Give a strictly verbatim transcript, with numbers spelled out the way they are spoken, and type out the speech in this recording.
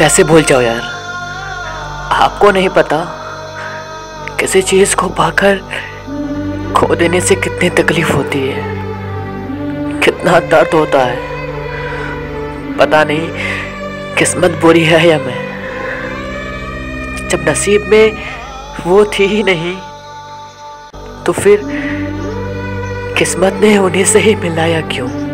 कैसे भूल जाओ यार। आपको नहीं पता किसी चीज को पाकर खो देने से कितनी तकलीफ होती है, कितना दर्द होता है। पता नहीं किस्मत बुरी है या मैं, जब नसीब में वो थी ही नहीं तो फिर किस्मत ने उन्हीं से ही मिलाया क्यों।